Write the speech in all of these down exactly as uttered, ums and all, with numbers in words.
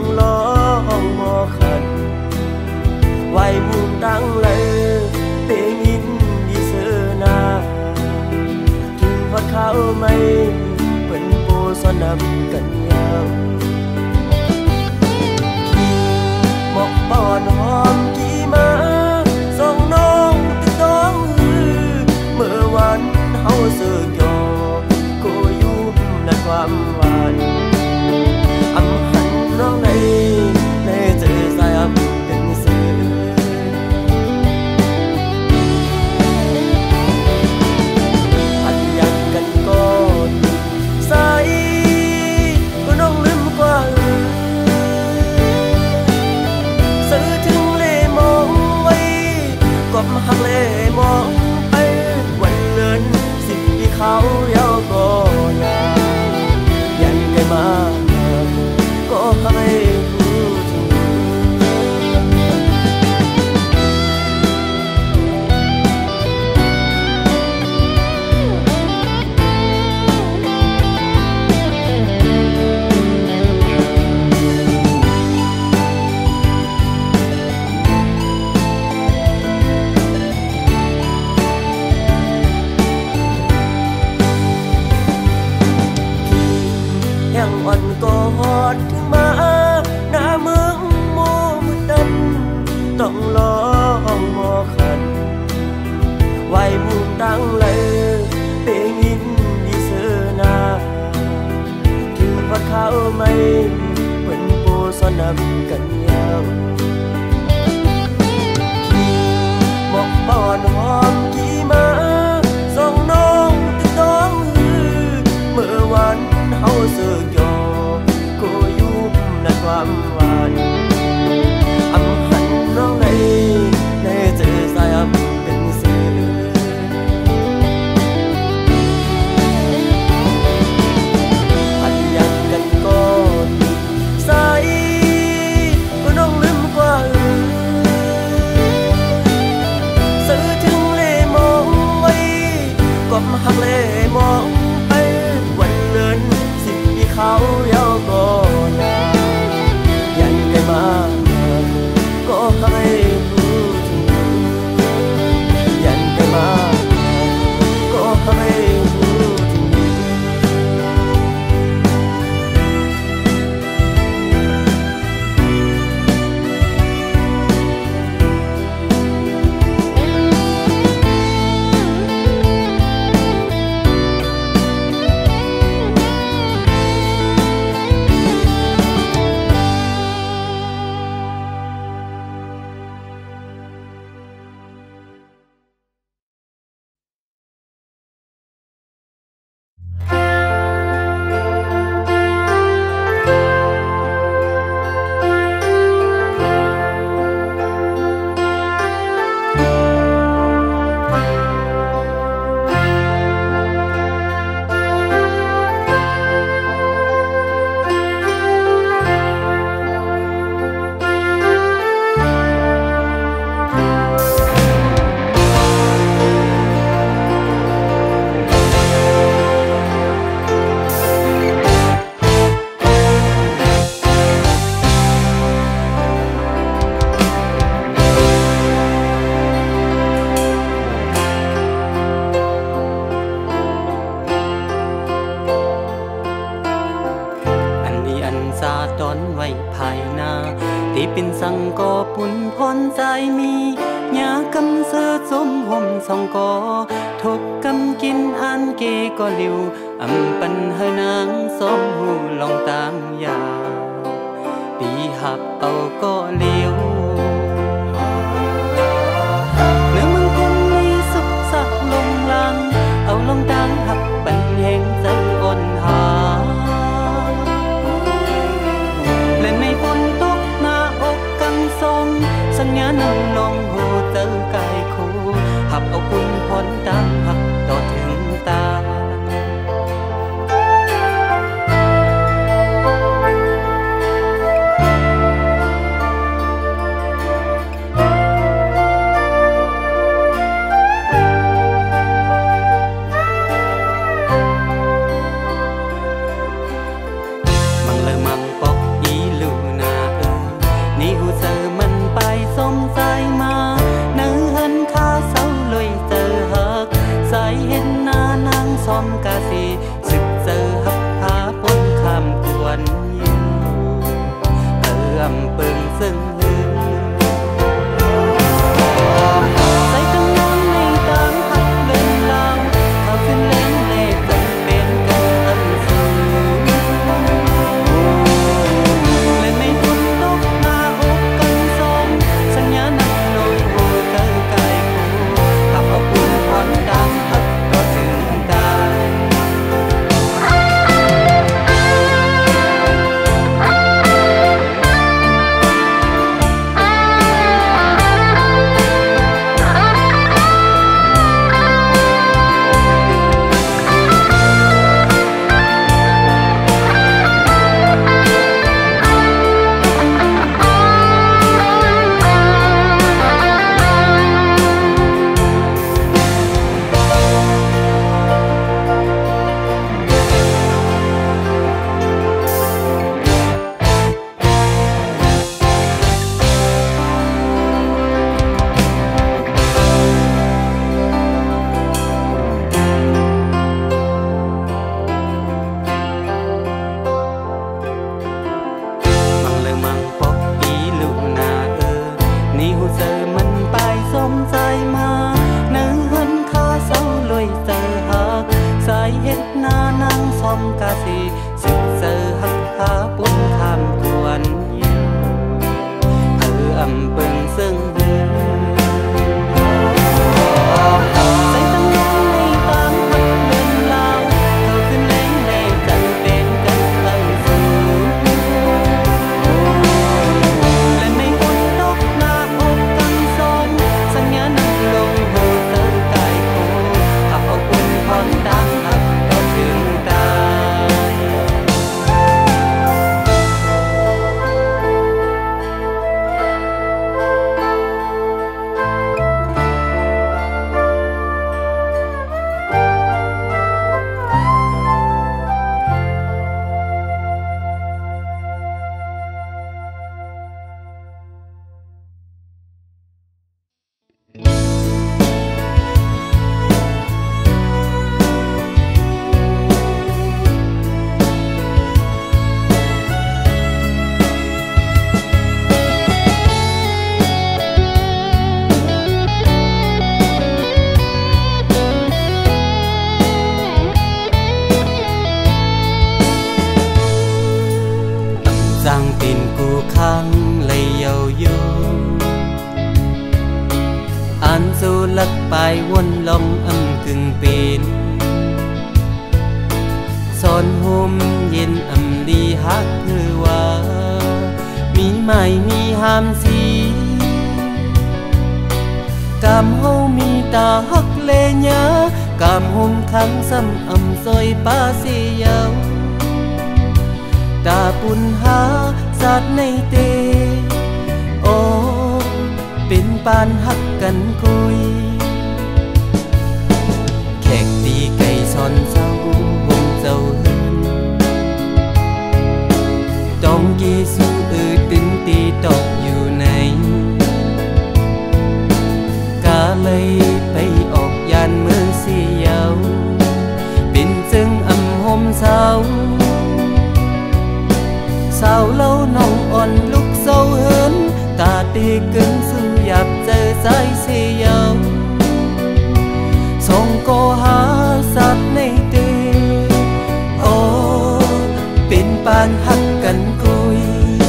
รอห้องหมอขันไว้มุมตั้งเลยเพลงยินดีเสือนาถึงพอเขาไม่เป็นโปสนำกันยาวหมอกปอนหอมกี่มาส่งน้องติดต้องหือเมื่อวันเฮาเสือกยอก็ยุ่มในความหวานอำหันน้องในในเจอสายอับเป็นเสืออันอยากกันก่อนใส่ก็น้องลืมกว่าซื้อถึงเล่มองไว้กบหักเล่มองไปวันเลินสิบปีเขาเยาก็ยายันไกลมาก็ให้รู้ถึงยังอ่อนก็หอดถึงมาหน้าเมืองโมมืดดำต้องรอห้องหมอขันไว้มุมตั้งเลยเพลงยินดีเสือนาถึงพอเขาไม่เป็นโปสนำกันยาวหมอกปอนหอมกี่มาส่งน้องติดต้องหือเมื่อวันเฮาเสือกยอก็ยุ่มในความหวานอำหันน้องในในเจอสายอับเป็นเสืออันอยากกันก่อนใส่ก็น้องลืมกว่าซื้อถึงเล่มองไว้กบหักเล่มองไปวันเลินสิบปีเขาเยาก็ยายันไกลมาก็ให้รู้ถึงยันไกลมาก็ให้รู้ถึงที่เป็นสังกอปุ่นพรใจมียากำเสือสมห่มสองกอทบกำกินอันเกก็หลิวอำปันเฮนางสมหูลองตามยาปีหับเอาก็เลี้ยวเนื้อมึงคงมีสุขสักลงลังเอาลงดังหับปันแห่งใจอ่อนหาและในฝนตกหน้าอกกังทรงสัญญาณำนองโหเจอกายคู่หับเอาคุณพรตามหักต่อถึงตาำเปิงซึ่งวนลมอำกึ่งเป็นสอนห่มเย็นอำลีฮักเธอว่ามีไม่มีหามสีกำเฮามีตาฮักเลญากำห่มขังซ้ำอำซอยป้าเสียาวตาปุ่นหาสัตว์ในเตโอเป็นปานฮักกันคุยแขกตีไก่ซอนเศร้าวงเจ้าเฮินจองกีสู้อืดดึงตีตกอยู่ในกาเลยไปออกยานเมืองเสียวเป็นจึงอำห่มเศร้าสาวเล่าน้องอ่อนลุกเศร้าเฮินตาตีกึ่งสู้อยากเจอสายเสียวส่งก็หาสัตว์ในเตโอเป็นปานหักกันกุย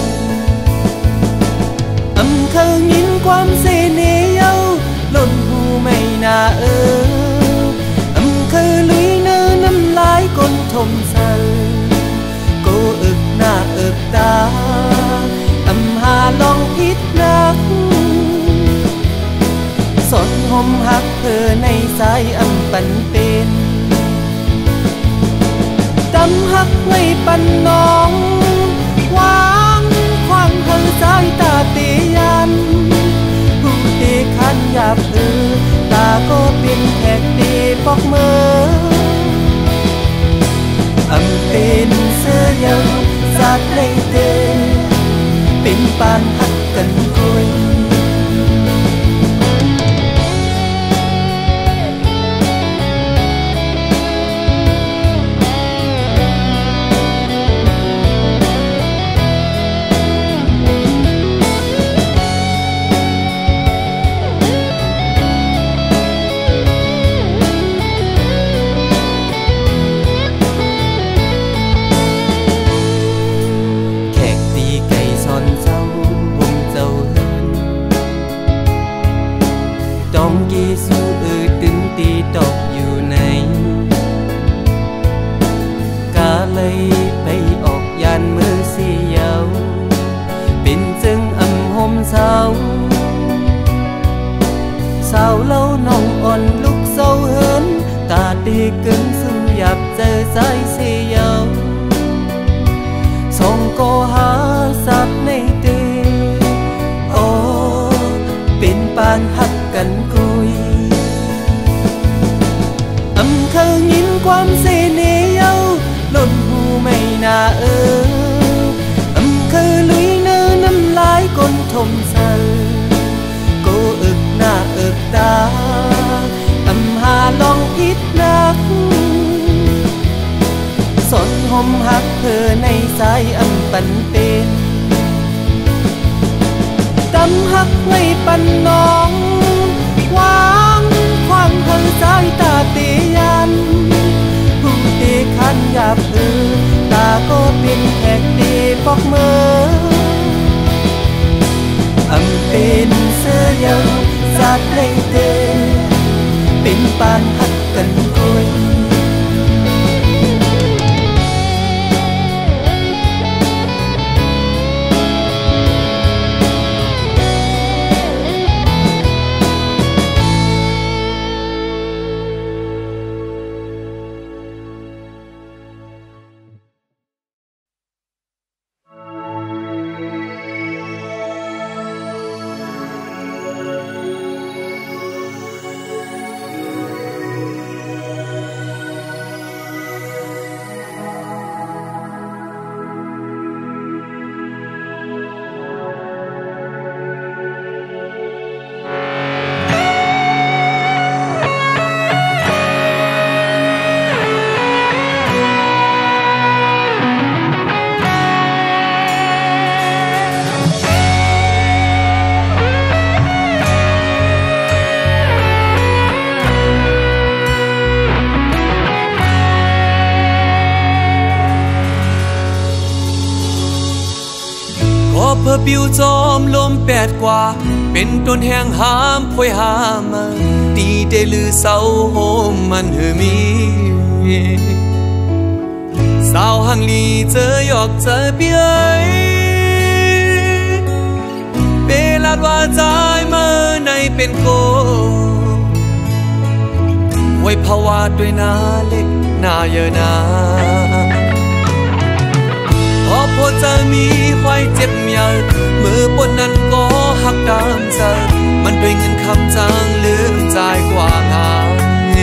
อำเคยยินความเสน่ห์เย้าล้นหูไม่น่าเอออำเคยลุยเนื้อน้ำลายก้นทมใส่ก็อึกหน้าอึกตาอำหาลองพิษนักสนหอมหักเธอในสายอำปันเป็นดำหักไว้ปันน้องวางความเธอสายตาเตียันผู้ตีขันหยาบเออตาก็เป็นแขกตีปอกมืออำเป็นเสื้อเยาสัตว์ในเตเป็นปานหักกันกุยเล่าน้องอ่อนลูกเศร้าเหินตาตีกึ่งซึ่งหยับเจอสายเสียวส่งก็หาสับในเตโอเป็นปานหักกันกุยอำเคยยินความเสน่ห์เย้าล้นหูไม่น่าเอออำเคยลุยเนื้อน้ำลายก้นทมเสอโกอึกหน้าอึกตาอำหาลองพิษนักสนหอมหักเธอในสายอำปันเป็นตำหักไว้ปันน้องวางความเธอสายตาเตียันผู้ตีขันหยาบเออตาก็เป็นแขกดีปอกเมื่ออำเป็นเสื้อเยาสัตว์ในเตเป็นปานหักกันกุยเพื่อปิวจอมลมแปดกว่าเป็นต้นแห่งหามพวยหามาตีเดลือเศร้าโฮมมันเฮมีสาวหังลีเจอหยอกเจอเปียเปลาดว่าใจมาในเป็นโกไว้ภาวะด้วยนาเล็กนาเยอะนาพอพอจะมีควายเจ็บเมียมือปนนั้นก็หักตามเธอมันด้วยเงินคำจางลืมใจกว่างาน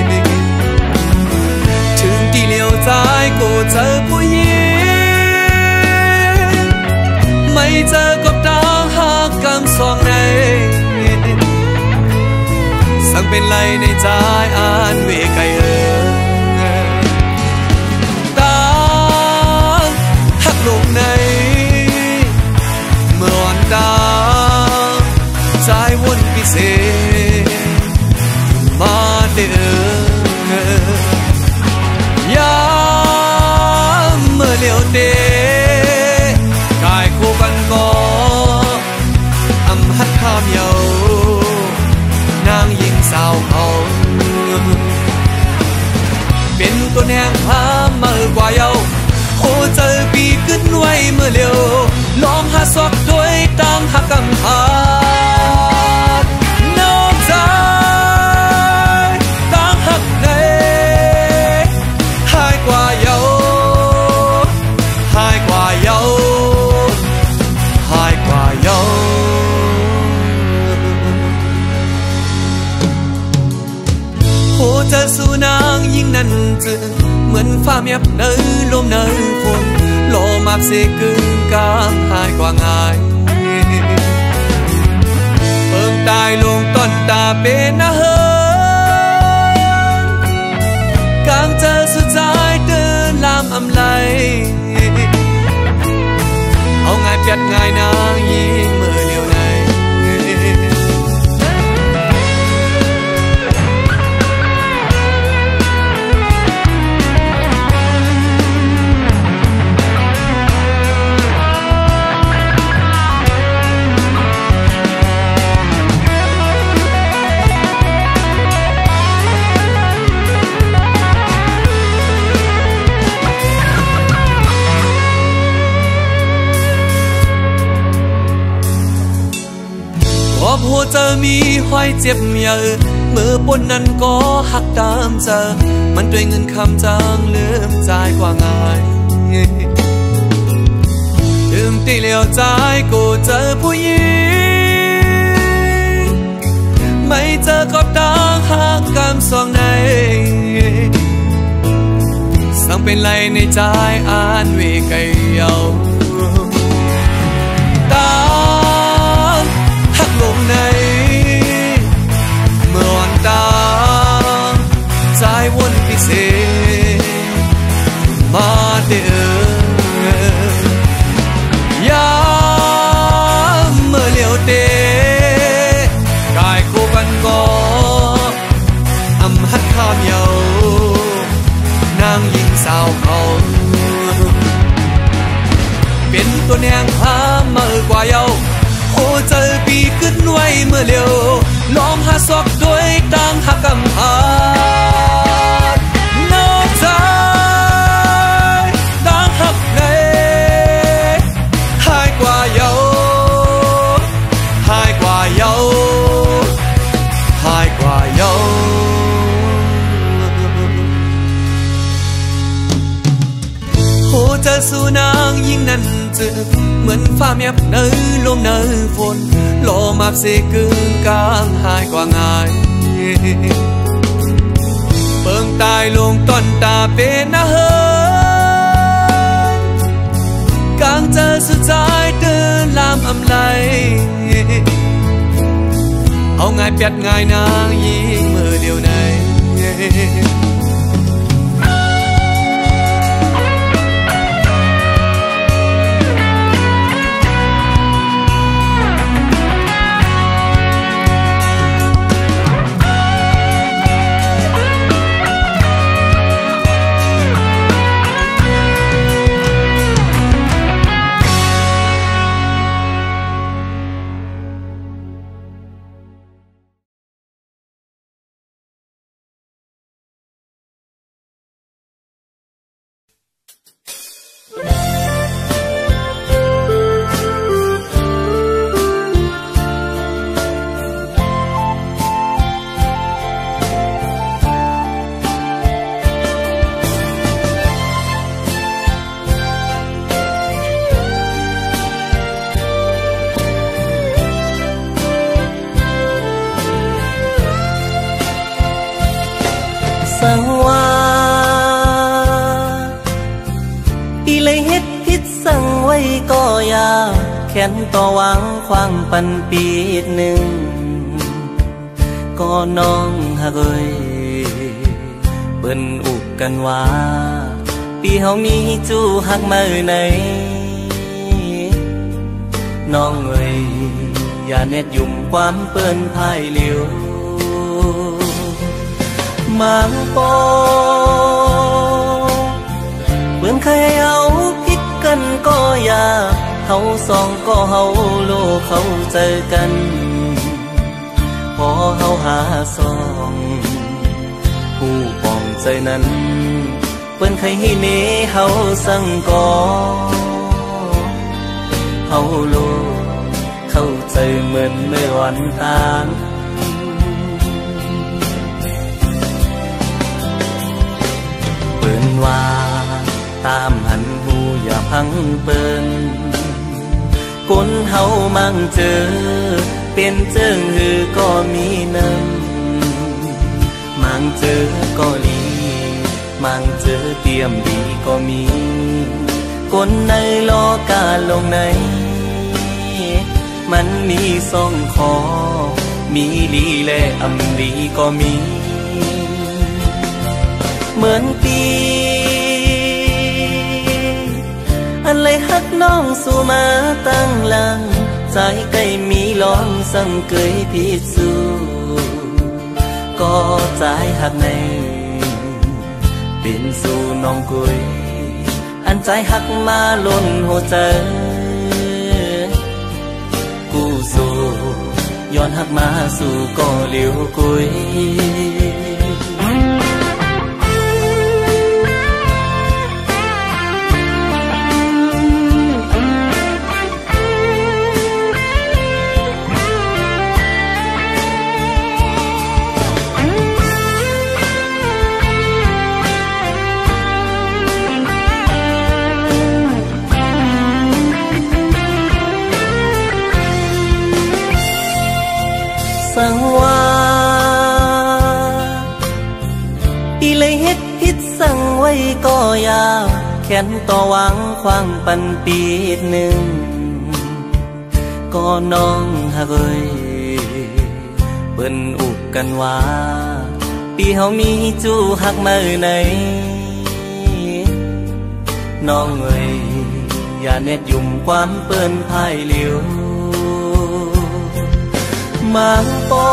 ถึงที่เลี้ยวใจก็เจอผู้หญิงไม่เจอกับตาหักกำสองในสั่งเป็นไรในใจอ่านเวไกเออลงในเมื่ออ่อนตาใจวนพิเศษมาเดือยามเมื่อเลี้ยวเตกายคู่กันก่ออำหัดข้ามเยานางยิงสาวเขาเป็นตัวแนงพาเมื่อกว่าเยาโอ้เจอปีขึ้นไว้เมื่อเร็วลองหาซอกด้วยตั้งหักกำพานอกใจตั้งหักในหายกว่าเยาหายกว่าเยาหายกว่าเยาโอ้เจอสู่นางยิ่งนั้นเจอเหมือนฟ้าเมียบเนยลมเนยฝนโลมาบเสกึ่งกลางหายกว่าง่ายเพิ่งตายลงต้นตาเป็นนะเฮินกลางเจอสุดใจเดินลามอำไลเอาง่ายเปียดง่ายนางยิงมือเลี้ยวในหัวจะมีห้อยเจ็บเยอะเมื่อปนนั้นก็หักตามเจอมันด้วยเงินคำจางลืมใจกว่าง่ายลืมตีเหลียวใจกูเจอผู้หญิงไม่เจอก็ต่างหักกำสองในสั่งเป็นไรในใจอ่านวิไกเยาตามหักลงในเมื่อวันตามใจวนพิเศษมาเดือยามเมื่อเลี้ยวเตกายคู่กันก็อำหัดข้ามเยานางยิงสาวเขาเป็นตัวแนงพาเมื่อกว่าเยาโอ้เจอปีขึ้นไว้เมื่อเลี้ยวลองหาซอกด้วยต่างหักกำพานอกใจต่างหักในหายกว่าเยาหายกว่าเยาหายกว่าเยาโอ้เจอสู่นางยิ่งนั้นเจอเหมือนฟ้าเมียบเนยลมเนยฝนโลมาบเสกึ่งกลางหายกว่าง่ายเปิงตายลงต้นตาเป็นนะเฮกลางเจอสุดท้ายเดินลามอำไลเอาง่ายเปียดง่ายนางยิงมือเดียวในสังว่าอีเลยเฮ็ดผิดสั่งไว้ก็อย่าแค้นต่อหวังความปันปีหนึ่งก็น้องหักเอ้ยเปิ้นอุกกันว่าปีเฮามีจู้หักมาไหนน้องเอ้ยอย่าเน็ดยุ่มความเปิ้นพายเหลียวมังโปเบิ่งใครเอาพิดกันก็อย่าเฮาสองก็เฮาโลเขาเจอกันพอเฮาหาสองผู้ปองใจนั้นเปิ้นใครให้เนเฮาสั่งก่อเฮาโลเข้าใจเหมือนเมื่อวันตางว่าตามหันหูอย่าพังเปิ้นคนเฮามั่งเจอเป็นเจิงหือก็มีน้ำมั่งเจอก็ลีมั่งเจอเตรียมดีก็มีคนในโลกาลงในมันมีสองคอมีลีและอำดีก็มีเหมือนปีอันเลยฮักน้องสู่มาตั้งหลังใจใกล้มีล้อมสั่งเกยพิสูก็ใจฮักในเป็นสู่น้องกุยอันใจฮักมาล้นหัวใจกูสู่ย้อนฮักมาสู่ก็เหลียวกุยสังว่าปีเลยเฮ็ดพิษสั่งไว้ก็ยาแขนต่อหวังควางปันปีหนึ่งก็น้องฮักเอ้ยเปิ้นอุกกันว่าปีเฮามีจูฮักมื้อไหนน้องเอ้ยอย่าเน็ดยุ่มความเปิ้นพายเหลียวมาปอ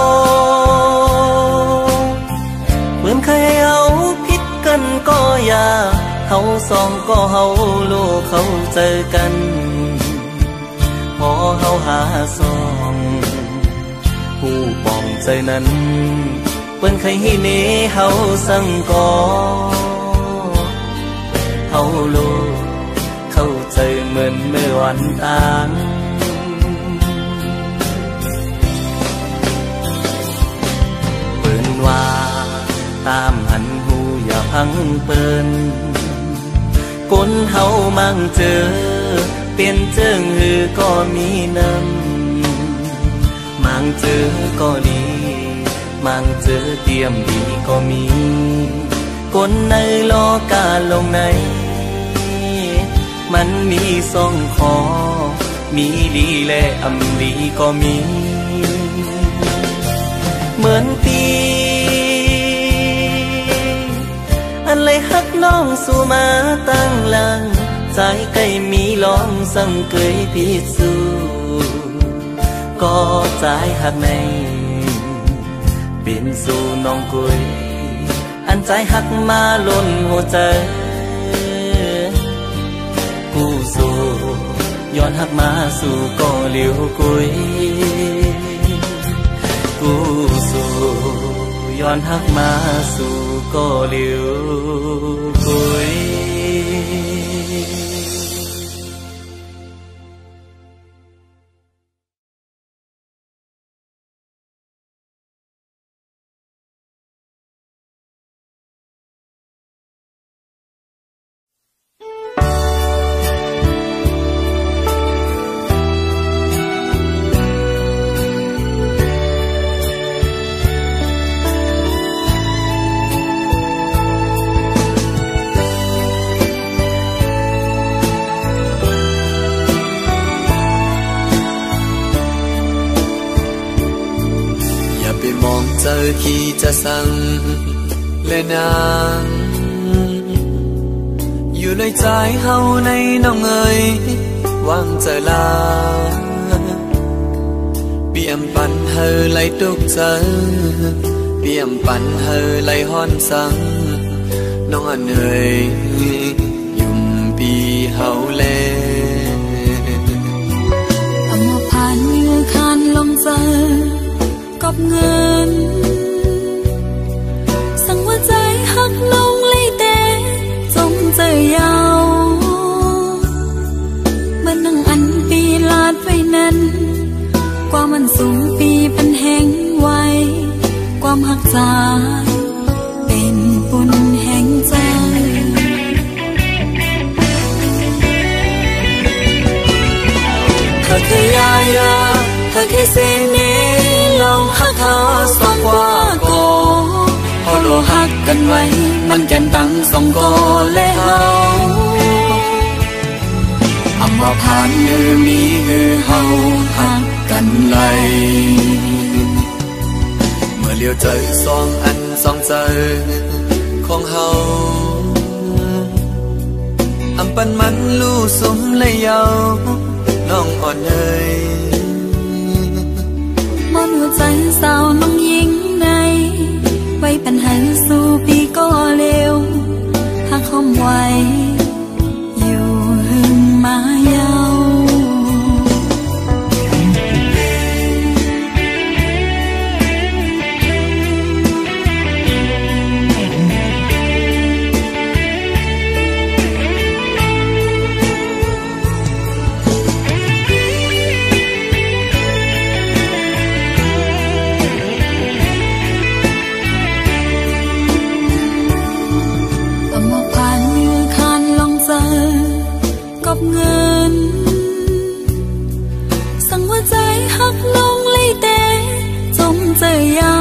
เปิ้นเคยเอาผิดกันก็อย่าเฮาสองก็เฮาโลกเขาเจอกันพอเฮาหาสองผู้ปองใจนั้นเปิ้นเคยให้เนเฮาสั่งก่อเฮาโลกเข้าใจเหมือนเมื่อวันต่างเปิ้นว่าตามหันหูอย่าพังเปิ้นคนเฮามั่งเจอเปลี่ยนเจิงหือก็มีน้ำมั่งเจอก็ดีมั่งเจอเตรียมดีก็มีคนในโลกาลงในมันมีสองคอมีดีและอำดีก็มีเหมือนปีอันเลยฮักน้องสู่มาตั้งหลังใจใกล้มีลองสั่งเกยพิสูก็ใจฮักในเป็นสู่น้องกุยอันใจฮักมาล้นหัวใจกูสู่ย้อนฮักมาสู่ก็เหลียวกุยกูสู่ย้อนฮักมาสู่ก็เหลียวกุยเจอที่จะสั่งและนางอยู่ในใจเฮาในน้องเอ๋ยวางเจอลาเปี่ยมปันเฮอไหลตุกเจอเปี่ยมปันเฮอไหลฮ้อนสังน้องอันเอ๋ยยุ่มปีเฮาแลเอามาผ่านมือคานลงเจอกับเงินสั่งว่าใจหักลงเลยแต่จงใจยาวเมื่อนั่งอันปีลาดไว้นั้นกว่ามันสูงปีเป็นแห้งไว้ความหักใจเป็นปุ่นแห่งใจเธอแค่ยายาเธอแค่เสน่ลองหักเขาสองกว่าก่อพอโลหักกันไว้มันแก่นตั้งสองก่อแล้วอำว่าผ่านมือมีมือเฮาหักกันไหลเมื่อเลี้ยวใจสองอันสองใจของเฮาอำปันมันลู่สมเลยเยาน้องอ่อนเอ๋ยมอนหัวใจสาวน้องยิงในไว้ปัญหาสู่ปีก็เร็วหักคมไว้อยู่หึงมายาวเงินสั่งว่าใจหักลงเลยแต่จงใจเลยเอา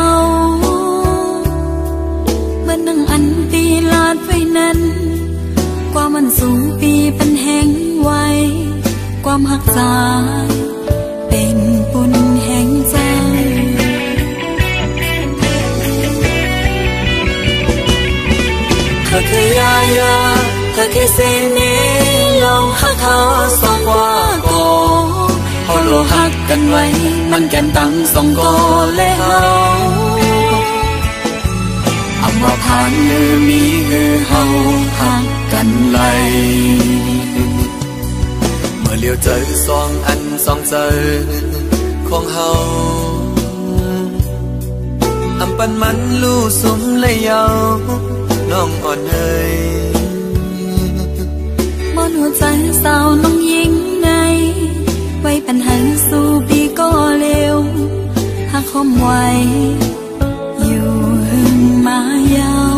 เมื่อนั่งอันปีลาดไว้นั้นกว่ามันสูงปีเป็นแห้งไว้ความหักษาเป็นปุ่นแห่งใจเธอคือยายาเธอคือเสน่ห์ลองหักเขาสองกว่าโกเขาโลหักกันไว้มันแก้มตั้งสองโกและเฮาอำว่าผ่านมือมีมือเฮาหักกันไหลเมื่อเลี้ยวเจอสองอันสองเจอของเฮาอำปันมันลู่สุมเลยยาวน้องอ่อนเอ่ยบนหัวใจสาวน้องยิงในไว้ปัญหาสู่ปีก็เร็วหักคมไว้อยู่หึงมายาว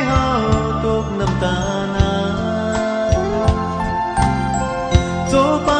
โจป